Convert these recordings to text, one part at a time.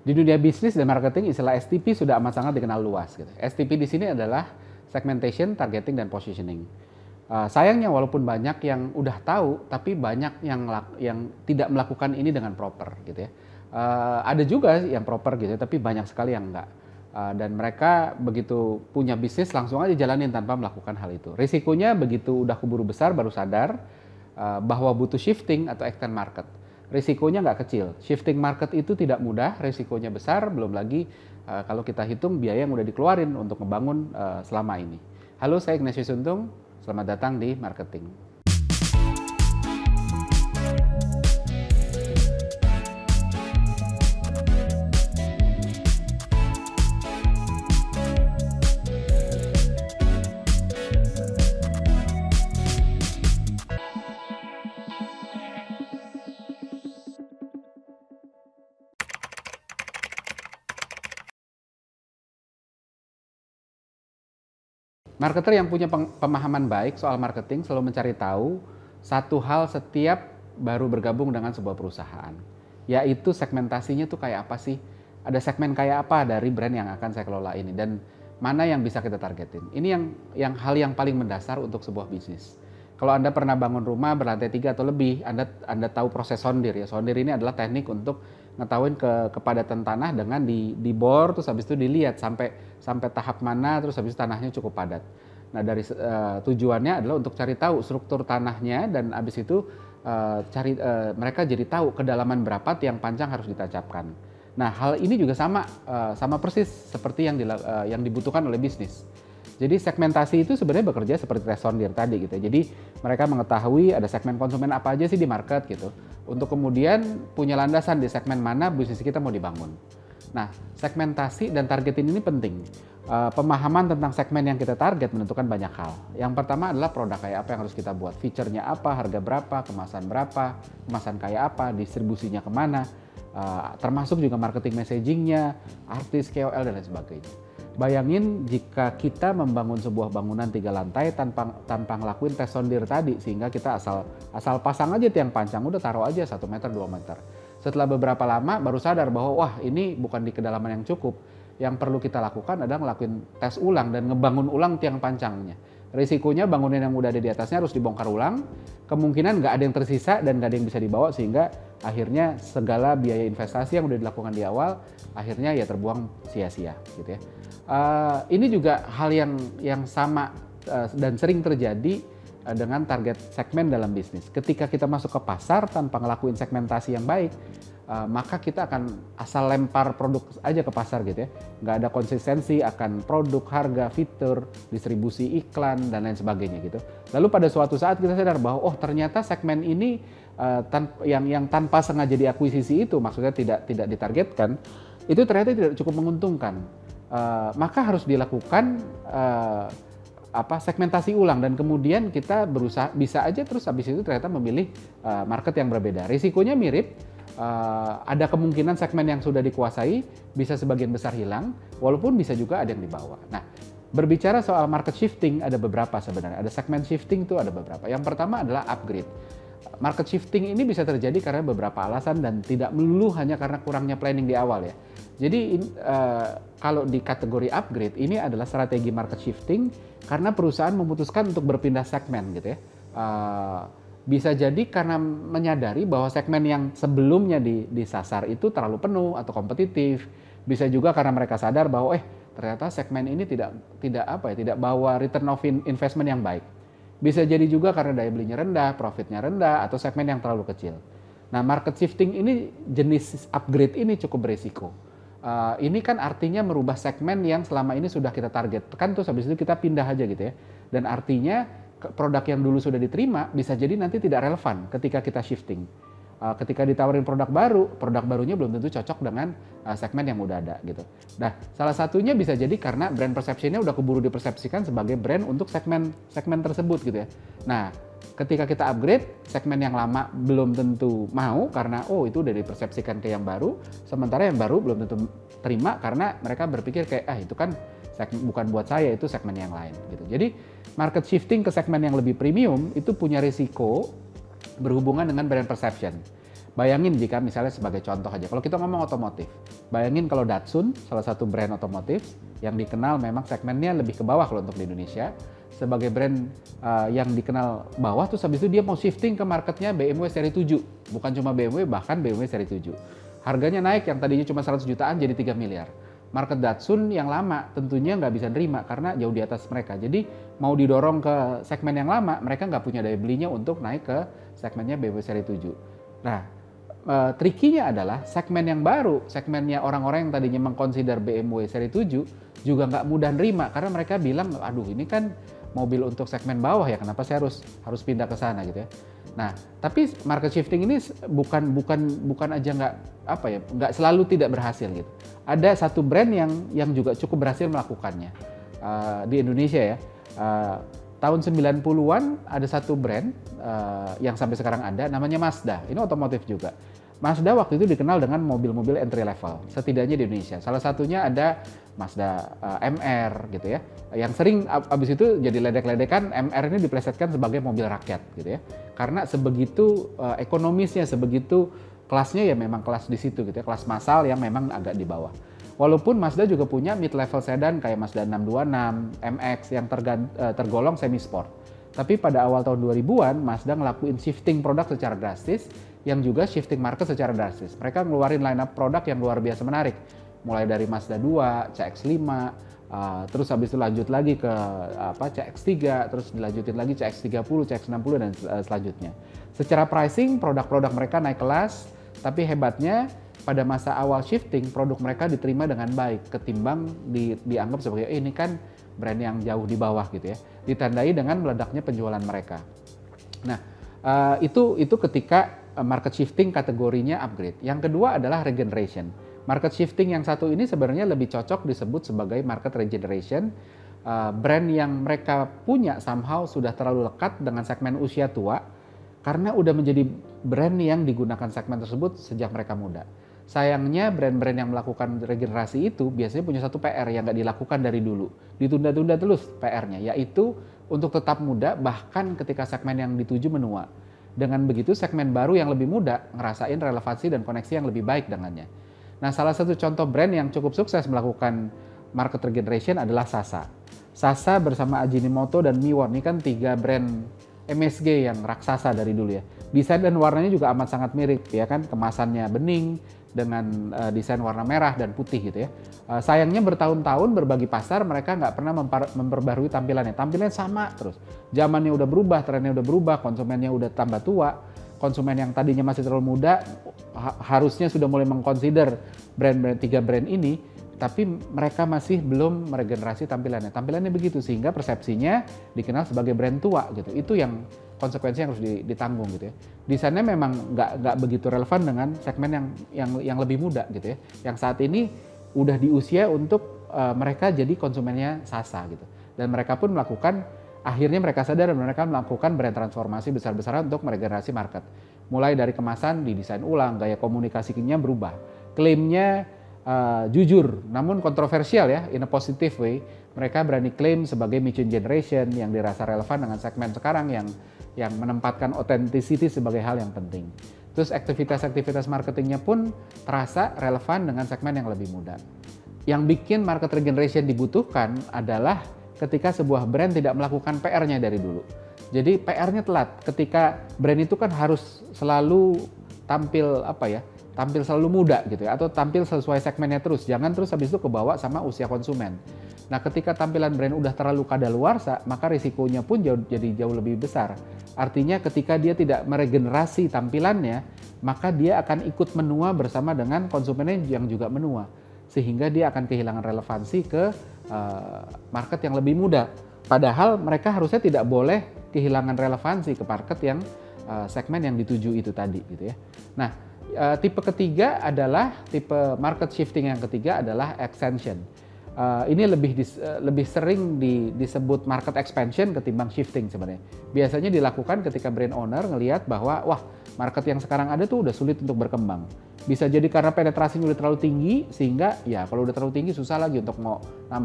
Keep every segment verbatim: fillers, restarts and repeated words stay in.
Di dunia bisnis dan marketing istilah S T P sudah amat sangat dikenal luas. Gitu. S T P di sini adalah segmentation, targeting, dan positioning. Uh, sayangnya walaupun banyak yang udah tahu, tapi banyak yang yang tidak melakukan ini dengan proper, gitu ya. Uh, ada juga yang proper gitu, tapi banyak sekali yang enggak. Uh, dan mereka begitu punya bisnis langsung aja jalanin tanpa melakukan hal itu. Risikonya begitu udah keburu besar baru sadar uh, bahwa butuh shifting atau extend market. Risikonya nggak kecil. Shifting market itu tidak mudah, risikonya besar, belum lagi uh, kalau kita hitung biaya yang udah dikeluarin untuk membangun uh, selama ini. Halo, saya Ignatius Untung, selamat datang di Marketing. Marketer yang punya pemahaman baik soal marketing selalu mencari tahu satu hal setiap baru bergabung dengan sebuah perusahaan, yaitu segmentasinya tuh kayak apa sih? Ada segmen kayak apa dari brand yang akan saya kelola ini dan mana yang bisa kita targetin. Ini yang yang hal yang paling mendasar untuk sebuah bisnis. Kalau Anda pernah bangun rumah berlantai tiga atau lebih, Anda Anda tahu proses sondir ya. Sondir ini adalah teknik untuk ngetahuin ke kepadatan tanah dengan di di bor, terus habis itu dilihat sampai sampai tahap mana, terus habis itu tanahnya cukup padat. Nah dari uh, tujuannya adalah untuk cari tahu struktur tanahnya dan habis itu uh, cari uh, mereka jadi tahu kedalaman berapa tiang pancang harus ditancapkan. Nah hal ini juga sama uh, sama persis seperti yang di, uh, yang dibutuhkan oleh bisnis. Jadi segmentasi itu sebenarnya bekerja seperti tes sondir tadi gitu. Jadi mereka mengetahui ada segmen konsumen apa aja sih di market gitu. Untuk kemudian punya landasan di segmen mana bisnis kita mau dibangun. Nah, segmentasi dan targeting ini penting. Uh, pemahaman tentang segmen yang kita target menentukan banyak hal. Yang pertama adalah produk kayak apa yang harus kita buat. Feature-nya apa, harga berapa, kemasan berapa, kemasan kayak apa, distribusinya kemana. Uh, termasuk juga marketing messaging-nya, artis, K O L, dan lain sebagainya. Bayangin jika kita membangun sebuah bangunan tiga lantai tanpa tanpa ngelakuin tes sondir tadi, sehingga kita asal asal pasang aja tiang pancang, udah taruh aja satu meter dua meter. Setelah beberapa lama baru sadar bahwa wah ini bukan di kedalaman yang cukup. Yang perlu kita lakukan adalah ngelakuin tes ulang dan ngebangun ulang tiang pancangnya. Risikonya bangunan yang udah ada di atasnya harus dibongkar ulang, kemungkinan nggak ada yang tersisa dan nggak ada yang bisa dibawa sehingga akhirnya segala biaya investasi yang udah dilakukan di awal akhirnya ya terbuang sia-sia gitu ya. Uh, ini juga hal yang yang sama uh, dan sering terjadi uh, dengan target segmen dalam bisnis. Ketika kita masuk ke pasar tanpa ngelakuin segmentasi yang baik, uh, maka kita akan asal lempar produk aja ke pasar gitu ya. Nggak ada konsistensi akan produk, harga, fitur, distribusi iklan, dan lain sebagainya gitu. Lalu pada suatu saat kita sadar bahwa oh ternyata segmen ini uh, tan- yang yang tanpa sengaja diakuisisi itu, maksudnya tidak tidak ditargetkan, itu ternyata tidak cukup menguntungkan. Uh, maka harus dilakukan uh, apa segmentasi ulang dan kemudian kita berusaha bisa aja terus habis itu ternyata memilih uh, market yang berbeda. Risikonya mirip, uh, ada kemungkinan segmen yang sudah dikuasai bisa sebagian besar hilang, walaupun bisa juga ada yang dibawa. Nah, berbicara soal market shifting ada beberapa sebenarnya. Ada segment shifting itu ada beberapa. Yang pertama adalah upgrade. Market shifting ini bisa terjadi karena beberapa alasan dan tidak melulu hanya karena kurangnya planning di awal ya. Jadi uh, kalau di kategori upgrade ini adalah strategi market shifting karena perusahaan memutuskan untuk berpindah segmen gitu ya. Uh, bisa jadi karena menyadari bahwa segmen yang sebelumnya di, disasar itu terlalu penuh atau kompetitif. Bisa juga karena mereka sadar bahwa eh ternyata segmen ini tidak tidak apa ya tidak bawa return of investment yang baik. Bisa jadi juga karena daya belinya rendah, profitnya rendah, atau segmen yang terlalu kecil. Nah, market shifting ini jenis upgrade ini cukup berisiko. Uh, ini kan artinya merubah segmen yang selama ini sudah kita targetkan, terus habis itu kita pindah aja gitu ya. Dan artinya produk yang dulu sudah diterima bisa jadi nanti tidak relevan ketika kita shifting. Uh, ketika ditawarin produk baru, produk barunya belum tentu cocok dengan uh, segmen yang udah ada gitu. Nah, salah satunya bisa jadi karena brand perception-nya udah keburu dipersepsikan sebagai brand untuk segmen segmen tersebut gitu ya. Nah, ketika kita upgrade, segmen yang lama belum tentu mau karena oh itu udah dipersepsikan ke yang baru, sementara yang baru belum tentu terima karena mereka berpikir kayak ah itu kan segmen, bukan buat saya, itu segmen yang lain gitu. Jadi market shifting ke segmen yang lebih premium itu punya risiko berhubungan dengan brand perception. Bayangin jika misalnya sebagai contoh aja, kalau kita ngomong otomotif, bayangin kalau Datsun, salah satu brand otomotif yang dikenal memang segmennya lebih ke bawah kalau untuk di Indonesia, sebagai brand uh, yang dikenal bawah, terus habis itu dia mau shifting ke marketnya B M W seri tujuh, bukan cuma B M W, bahkan B M W seri tujuh. Harganya naik yang tadinya cuma seratus jutaan jadi tiga miliar. Market Datsun yang lama tentunya nggak bisa nerima karena jauh di atas mereka. Jadi mau didorong ke segmen yang lama, mereka nggak punya daya belinya untuk naik ke segmennya B M W seri tujuh. Nah, uh, trikinya adalah segmen yang baru, segmennya orang-orang yang tadinya mengconsider B M W seri tujuh juga nggak mudah nerima karena mereka bilang, aduh ini kan mobil untuk segmen bawah ya, kenapa saya harus harus pindah ke sana gitu ya. Nah, tapi market shifting ini bukan bukan bukan aja nggak apa ya, nggak selalu tidak berhasil gitu. Ada satu brand yang yang juga cukup berhasil melakukannya uh, di Indonesia ya. Uh, tahun sembilan puluhan ada satu brand uh, yang sampai sekarang ada, namanya Mazda. Ini otomotif juga. Mazda waktu itu dikenal dengan mobil-mobil entry level, setidaknya di Indonesia. Salah satunya ada Mazda uh, M R gitu ya, yang sering abis itu jadi ledek-ledekan M R ini diplesetkan sebagai mobil rakyat gitu ya, karena sebegitu uh, ekonomisnya, sebegitu kelasnya ya memang kelas di situ gitu ya, kelas massal yang memang agak di bawah. Walaupun Mazda juga punya mid-level sedan kayak Mazda enam dua enam, M X yang tergan, uh, tergolong semi-sport. Tapi pada awal tahun dua ribuan, Mazda ngelakuin shifting produk secara drastis, yang juga shifting market secara drastis. Mereka ngeluarin line up produk yang luar biasa menarik. Mulai dari Mazda dua, C X lima, uh, terus habis itu lanjut lagi ke apa C X tiga, terus dilanjutin lagi C X tiga puluh, C X enam puluh, dan uh, selanjutnya. Secara pricing, produk-produk mereka naik kelas, tapi hebatnya pada masa awal shifting, produk mereka diterima dengan baik, ketimbang di, dianggap sebagai, eh, ini kan brand yang jauh di bawah gitu ya. Ditandai dengan meledaknya penjualan mereka. Nah, uh, itu itu ketika market shifting kategorinya upgrade. Yang kedua adalah regeneration. Market shifting yang satu ini sebenarnya lebih cocok disebut sebagai market regeneration. Uh, brand yang mereka punya somehow sudah terlalu lekat dengan segmen usia tua karena udah menjadi brand yang digunakan segmen tersebut sejak mereka muda. Sayangnya brand-brand yang melakukan regenerasi itu biasanya punya satu P R yang nggak dilakukan dari dulu. Ditunda-tunda terus P R-nya, yaitu untuk tetap muda bahkan ketika segmen yang dituju menua. Dengan begitu segmen baru yang lebih muda ngerasain relevansi dan koneksi yang lebih baik dengannya. Nah, salah satu contoh brand yang cukup sukses melakukan market regeneration adalah Sasa. Sasa bersama Ajinomoto dan Miwon, ini kan tiga brand M S G yang raksasa dari dulu ya. Desain dan warnanya juga amat sangat mirip ya kan, kemasannya bening dengan uh, desain warna merah dan putih gitu ya. Uh, sayangnya bertahun-tahun berbagi pasar mereka nggak pernah mempar- memperbarui tampilannya. Tampilannya sama terus. Zamannya udah berubah, trennya udah berubah, konsumennya udah tambah tua. Konsumen yang tadinya masih terlalu muda ha- harusnya sudah mulai mengconsider brand-brand tiga brand ini, tapi mereka masih belum meregenerasi tampilannya. Tampilannya begitu sehingga persepsinya dikenal sebagai brand tua gitu. Itu yang konsekuensi yang harus ditanggung gitu ya. Desainnya memang nggak nggak begitu relevan dengan segmen yang yang yang lebih muda gitu ya. Yang saat ini udah di usia untuk uh, mereka jadi konsumennya Sasa gitu. Dan mereka pun melakukan, akhirnya mereka sadar dan mereka melakukan brand transformasi besar-besaran untuk meregenerasi market. Mulai dari kemasan didesain ulang, gaya komunikasinya berubah. Klaimnya uh, jujur namun kontroversial ya, in a positive way. Mereka berani klaim sebagai mid-tune generation yang dirasa relevan dengan segmen sekarang yang yang menempatkan authenticity sebagai hal yang penting. Terus aktivitas-aktivitas marketingnya pun terasa relevan dengan segmen yang lebih muda. Yang bikin market regeneration dibutuhkan adalah ketika sebuah brand tidak melakukan P R-nya dari dulu. Jadi P R-nya telat. Ketika brand itu kan harus selalu tampil apa ya? Tampil selalu muda gitu ya, atau tampil sesuai segmennya terus. Jangan terus habis itu kebawa sama usia konsumen. Nah, ketika tampilan brand udah terlalu kadaluarsa, maka risikonya pun jauh, jadi jauh lebih besar. Artinya ketika dia tidak meregenerasi tampilannya, maka dia akan ikut menua bersama dengan konsumennya yang juga menua. Sehingga dia akan kehilangan relevansi ke uh, market yang lebih muda. Padahal mereka harusnya tidak boleh kehilangan relevansi ke market yang uh, segmen yang dituju itu tadi gitu ya. Nah, uh, tipe ketiga adalah tipe market shifting yang ketiga adalah extension. Uh, ini lebih dis, uh, lebih sering di, disebut market expansion ketimbang shifting sebenarnya. Biasanya dilakukan ketika brand owner ngelihat bahwa wah, market yang sekarang ada tuh udah sulit untuk berkembang. Bisa jadi karena penetrasinya udah terlalu tinggi sehingga ya kalau udah terlalu tinggi susah lagi untuk mau nambah.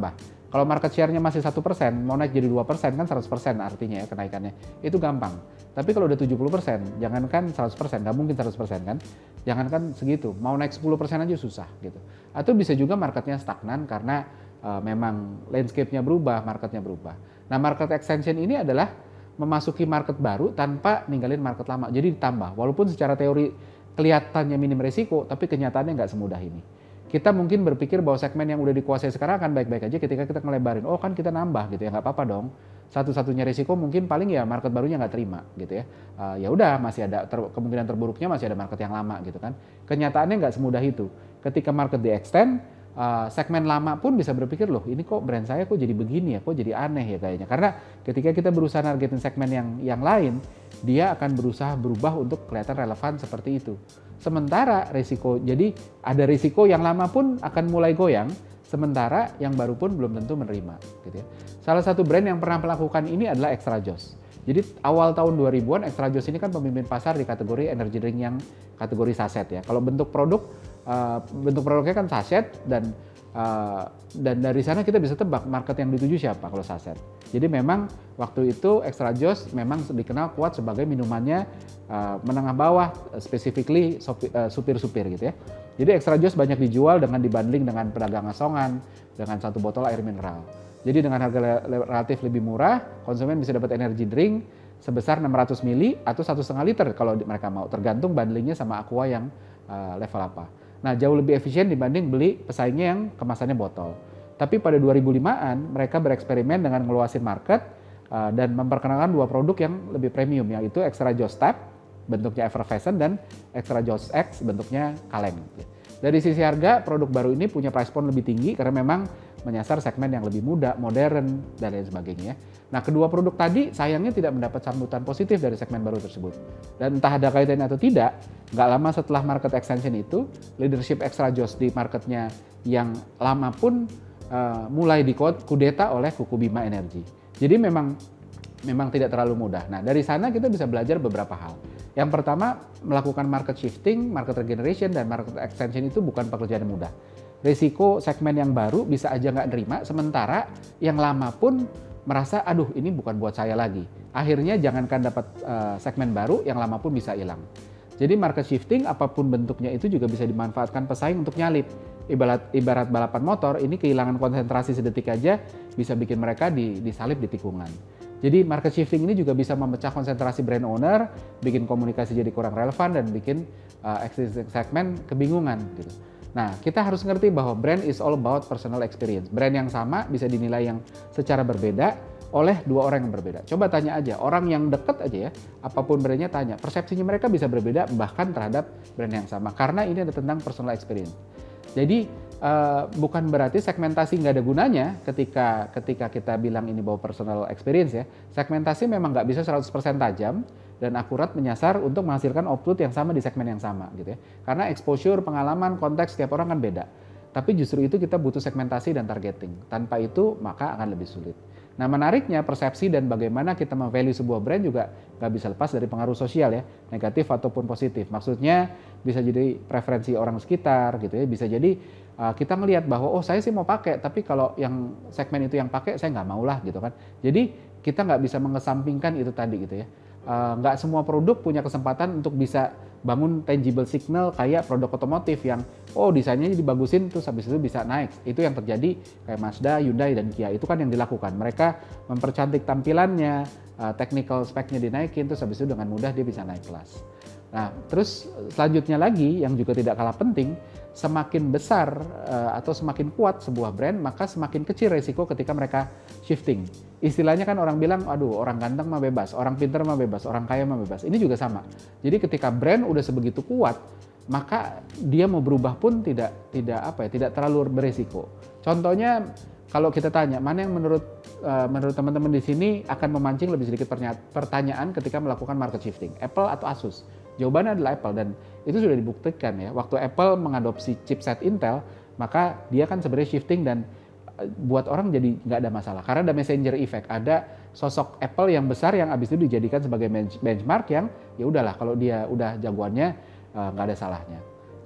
Kalau market share-nya masih satu persen, mau naik jadi dua persen kan seratus persen artinya ya kenaikannya. Itu gampang. Tapi kalau udah tujuh puluh persen, jangankan seratus persen, nggak mungkin seratus persen kan. Jangankan segitu, mau naik sepuluh persen aja susah gitu. Atau bisa juga marketnya stagnan karena uh, memang landscape-nya berubah, marketnya berubah. Nah, market extension ini adalah memasuki market baru tanpa ninggalin market lama. Jadi ditambah, walaupun secara teori kelihatannya minim risiko, tapi kenyataannya nggak semudah ini. Kita mungkin berpikir bahwa segmen yang udah dikuasai sekarang akan baik-baik aja ketika kita ngelebarin. Oh kan kita nambah gitu ya, nggak apa-apa dong. Satu-satunya risiko mungkin paling ya market barunya nggak terima gitu ya. Uh, ya udah masih ada ter, kemungkinan terburuknya masih ada market yang lama gitu kan. Kenyataannya nggak semudah itu. Ketika market di-extend, uh, segmen lama pun bisa berpikir loh ini kok brand saya kok jadi begini ya, kok jadi aneh ya kayaknya. Karena ketika kita berusaha nargetin segmen yang yang lain, dia akan berusaha berubah untuk kelihatan relevan seperti itu. Sementara risiko, jadi ada risiko yang lama pun akan mulai goyang, sementara yang baru pun belum tentu menerima. Gitu ya. Salah satu brand yang pernah melakukan ini adalah Extra Joss. Jadi awal tahun dua ribuan Extra Joss ini kan pemimpin pasar di kategori energy drink yang kategori saset ya. Kalau bentuk produk, uh, bentuk produknya kan saset dan uh, dan dari sana kita bisa tebak market yang dituju siapa kalau saset. Jadi memang waktu itu Extra Joss memang dikenal kuat sebagai minumannya uh, menengah bawah, specifically supir-supir gitu ya. Jadi Extra Joss banyak dijual dengan dibanding dengan pedagang asongan dengan satu botol air mineral. Jadi dengan harga relatif lebih murah, konsumen bisa dapat energy drink sebesar enam ratus mililiter atau satu koma lima liter kalau mereka mau, tergantung bundlingnya sama Aqua yang uh, level apa. Nah jauh lebih efisien dibanding beli pesaingnya yang kemasannya botol. Tapi pada dua ribu limaan mereka bereksperimen dengan ngeluasin market uh, dan memperkenalkan dua produk yang lebih premium, yaitu Extra Joss Tap bentuknya effervescent dan Extra Joss X bentuknya kaleng. Dari sisi harga, produk baru ini punya price point lebih tinggi karena memang menyasar segmen yang lebih muda, modern, dan lain sebagainya. Nah, kedua produk tadi sayangnya tidak mendapat sambutan positif dari segmen baru tersebut. Dan entah ada kaitannya atau tidak, nggak lama setelah market extension itu, leadership Extra Joss di marketnya yang lama pun Uh, mulai dikudeta oleh Kuku Bima Energy. Jadi memang memang tidak terlalu mudah. Nah dari sana kita bisa belajar beberapa hal. Yang pertama, melakukan market shifting, market regeneration, dan market extension itu bukan pekerjaan mudah. Risiko segmen yang baru bisa aja nggak nerima, sementara yang lama pun merasa aduh ini bukan buat saya lagi. Akhirnya jangankan dapat uh, segmen baru, yang lama pun bisa hilang. Jadi market shifting apapun bentuknya itu juga bisa dimanfaatkan pesaing untuk nyalip. Ibarat, ibarat balapan motor, ini kehilangan konsentrasi sedetik aja bisa bikin mereka di, disalip di tikungan. Jadi market shifting ini juga bisa memecah konsentrasi brand owner, bikin komunikasi jadi kurang relevan dan bikin uh, existing segmen kebingungan gitu. Nah, kita harus ngerti bahwa brand is all about personal experience. Brand yang sama bisa dinilai yang secara berbeda oleh dua orang yang berbeda. Coba tanya aja, orang yang deket aja ya, apapun brandnya tanya, persepsinya mereka bisa berbeda bahkan terhadap brand yang sama. Karena ini ada tentang personal experience. Jadi uh, bukan berarti segmentasi nggak ada gunanya ketika ketika kita bilang ini bahwa personal experience ya. Segmentasi memang nggak bisa seratus persen tajam dan akurat menyasar untuk menghasilkan output yang sama di segmen yang sama gitu ya. Karena exposure, pengalaman, konteks setiap orang kan beda. Tapi justru itu kita butuh segmentasi dan targeting. Tanpa itu maka akan lebih sulit. Nah menariknya persepsi dan bagaimana kita memvalue sebuah brand juga nggak bisa lepas dari pengaruh sosial ya, negatif ataupun positif. Maksudnya bisa jadi preferensi orang sekitar gitu ya, bisa jadi uh, kita ngelihat bahwa oh saya sih mau pakai, tapi kalau yang segmen itu yang pakai saya nggak mau lah gitu kan. Jadi kita nggak bisa mengesampingkan itu tadi gitu ya. Uh, nggak semua produk punya kesempatan untuk bisa bangun tangible signal kayak produk otomotif yang oh desainnya dibagusin terus habis itu bisa naik. Itu yang terjadi kayak Mazda, Hyundai, dan Kia. Itu kan yang dilakukan. Mereka mempercantik tampilannya, uh, technical spec-nya dinaikin, terus habis itu dengan mudah dia bisa naik kelas. Nah, terus selanjutnya lagi yang juga tidak kalah penting, semakin besar uh, atau semakin kuat sebuah brand, maka semakin kecil resiko ketika mereka shifting. Istilahnya kan orang bilang, aduh orang ganteng mah bebas, orang pintar mah bebas, orang kaya mah bebas. Ini juga sama. Jadi ketika brand udah sebegitu kuat, maka dia mau berubah pun tidak tidak apa ya, tidak terlalu beresiko. Contohnya kalau kita tanya, mana yang menurut uh, menurut teman-teman di sini akan memancing lebih sedikit pertanyaan ketika melakukan market shifting, Apple atau Asus? Jawabannya adalah Apple, dan itu sudah dibuktikan ya. Waktu Apple mengadopsi chipset Intel, maka dia kan sebenarnya shifting dan buat orang jadi nggak ada masalah. Karena ada messenger effect, ada sosok Apple yang besar yang abis itu dijadikan sebagai benchmark yang ya udahlah kalau dia udah jagoannya nggak uh, ada salahnya.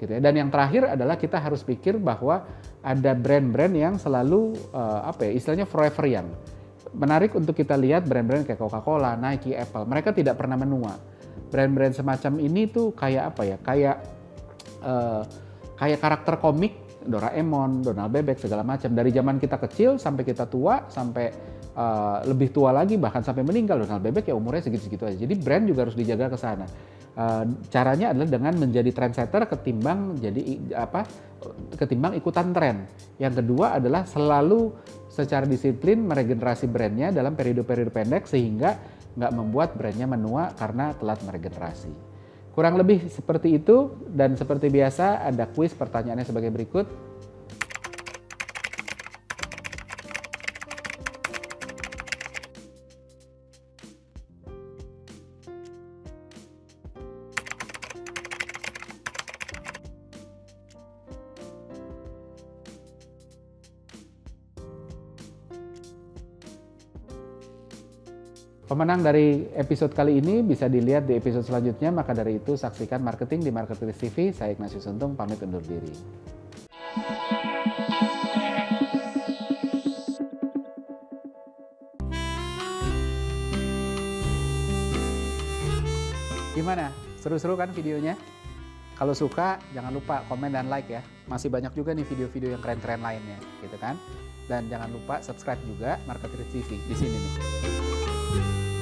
gitu ya. Dan yang terakhir adalah kita harus pikir bahwa ada brand-brand yang selalu uh, apa ya, istilahnya forever young. Menarik untuk kita lihat brand-brand kayak Coca-Cola, Nike, Apple, mereka tidak pernah menua. Brand-brand semacam ini tuh kayak apa ya, kayak uh, kayak karakter komik, Doraemon, Donald Bebek, segala macam. Dari zaman kita kecil sampai kita tua, sampai Uh, lebih tua lagi, bahkan sampai meninggal. Donald Bebek ya umurnya segitu-segitu aja. Jadi brand juga harus dijaga ke sana. Uh, caranya adalah dengan menjadi trendsetter ketimbang jadi apa? Ketimbang ikutan tren. Yang kedua adalah selalu secara disiplin meregenerasi brandnya dalam periode-periode pendek sehingga nggak membuat brandnya menua karena telat meregenerasi. Kurang lebih seperti itu, dan seperti biasa ada kuis, pertanyaannya sebagai berikut. Pemenang dari episode kali ini bisa dilihat di episode selanjutnya, maka dari itu saksikan Marketing di Marketers T V. Saya Ignatius Untung, pamit undur diri. Gimana? Seru-seru kan videonya? Kalau suka, jangan lupa komen dan like ya. Masih banyak juga nih video-video yang keren-keren lainnya, gitu kan? Dan jangan lupa subscribe juga Marketers T V di sini nih.